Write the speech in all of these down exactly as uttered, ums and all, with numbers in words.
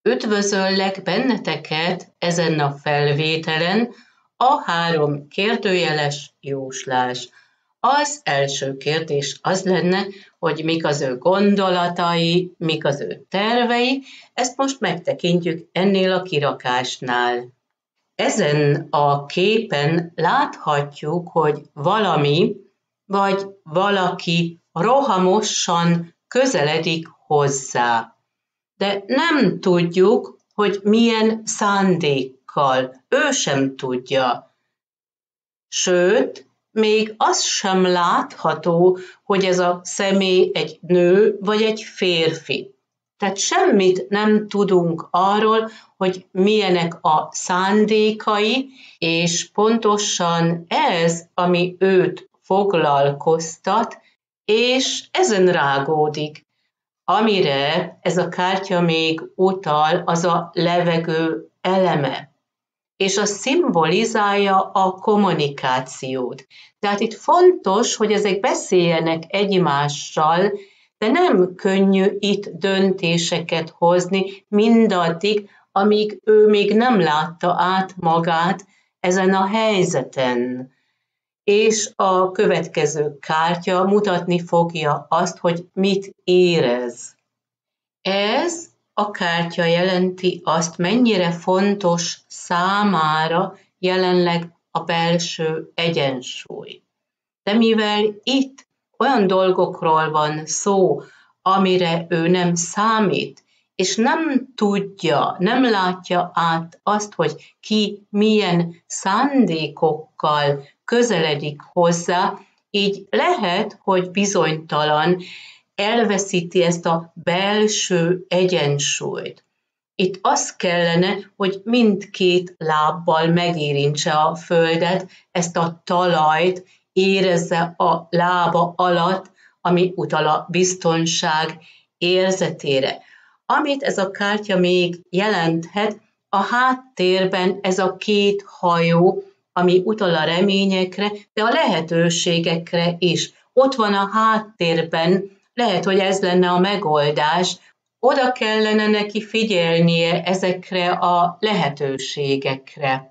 Üdvözöllek benneteket ezen a felvételen, a három kérdőjeles jóslás. Az első kérdés az lenne, hogy mik az ő gondolatai, mik az ő tervei, ezt most megtekintjük ennél a kirakásnál. Ezen a képen láthatjuk, hogy valami vagy valaki rohamosan közeledik hozzá. De nem tudjuk, hogy milyen szándékkal, ő sem tudja. Sőt, még az sem látható, hogy ez a személy egy nő vagy egy férfi. Tehát semmit nem tudunk arról, hogy milyenek a szándékai, és pontosan ez, ami őt foglalkoztat, és ezen rágódik. Amire ez a kártya még utal, az a levegő eleme, és az szimbolizálja a kommunikációt. Tehát itt fontos, hogy ezek beszéljenek egymással, de nem könnyű itt döntéseket hozni mindaddig, amíg ő még nem látta át magát ezen a helyzeten. És a következő kártya mutatni fogja azt, hogy mit érez. Ez a kártya jelenti azt, mennyire fontos számára jelenleg a belső egyensúly. De mivel itt olyan dolgokról van szó, amire ő nem számít, és nem tudja, nem látja át azt, hogy ki milyen szándékokkal közeledik hozzá, így lehet, hogy bizonytalan, elveszíti ezt a belső egyensúlyt. Itt az kellene, hogy mindkét lábbal megérintse a földet, ezt a talajt érezze a lába alatt, ami utal a biztonság érzetére. Amit ez a kártya még jelenthet, a háttérben ez a két hajó, ami utal a reményekre, de a lehetőségekre is. Ott van a háttérben, lehet, hogy ez lenne a megoldás, oda kellene neki figyelnie ezekre a lehetőségekre.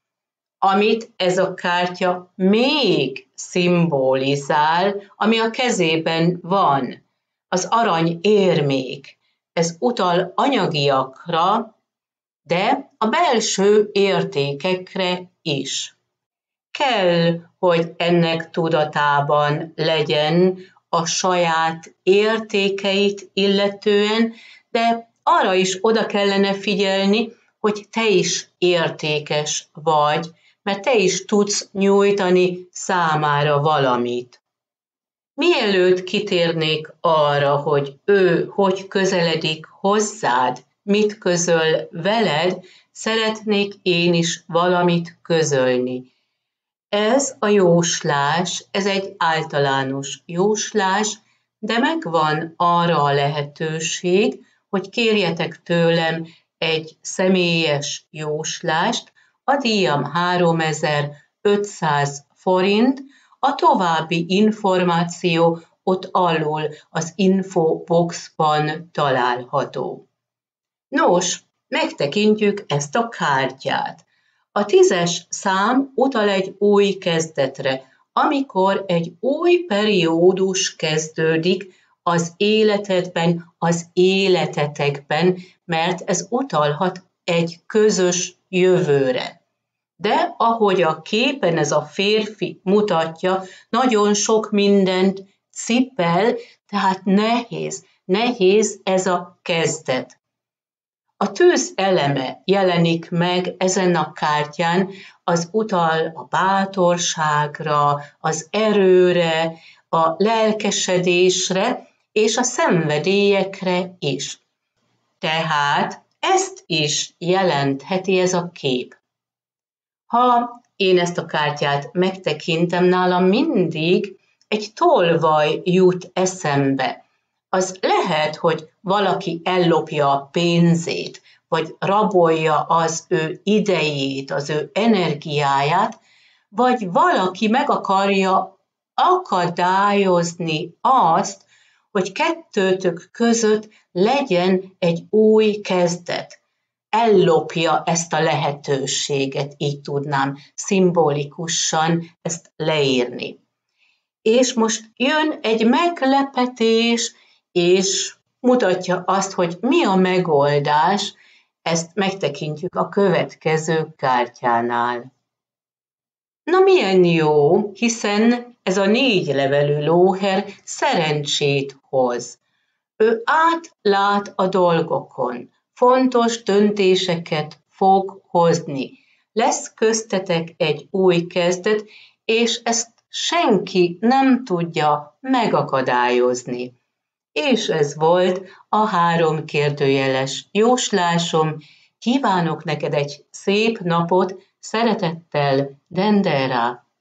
Amit ez a kártya még szimbolizál, ami a kezében van, az arany érmék. Ez utal anyagiakra, de a belső értékekre is. Kell, hogy ennek tudatában legyen a saját értékeit illetően, de arra is oda kellene figyelni, hogy te is értékes vagy, mert te is tudsz nyújtani számára valamit. Mielőtt kitérnék arra, hogy ő hogy közeledik hozzád, mit közöl veled, szeretnék én is valamit közölni. Ez a jóslás, ez egy általános jóslás, de megvan arra a lehetőség, hogy kérjetek tőlem egy személyes jóslást, a díjam háromezer-ötszáz forint, a további információ ott alul az infoboxban található. Nos, megtekintjük ezt a kártyát. A tízes szám utal egy új kezdetre, amikor egy új periódus kezdődik az életedben, az életetekben, mert ez utalhat egy közös jövőre. De ahogy a képen ez a férfi mutatja, nagyon sok mindent cipel, tehát nehéz, nehéz ez a kezdet. A tűz eleme jelenik meg ezen a kártyán, az utal a bátorságra, az erőre, a lelkesedésre és a szenvedélyekre is. Tehát ezt is jelentheti ez a kép. Ha én ezt a kártyát megtekintem, nálam mindig egy tolvaj jut eszembe. Az lehet, hogy valaki ellopja a pénzét, vagy rabolja az ő idejét, az ő energiáját, vagy valaki meg akarja akadályozni azt, hogy kettőtök között legyen egy új kezdet. ellopja ezt a lehetőséget, így tudnám szimbolikusan ezt leírni. És most jön egy meglepetés, és mutatja azt, hogy mi a megoldás, ezt megtekintjük a következő kártyánál. Na milyen jó, hiszen ez a négy levelű lóher szerencsét hoz. Ő átlát a dolgokon, fontos döntéseket fog hozni. Lesz köztetek egy új kezdet, és ezt senki nem tudja megakadályozni. És ez volt a három kérdőjeles jóslásom. Kívánok neked egy szép napot, szeretettel, Dendera.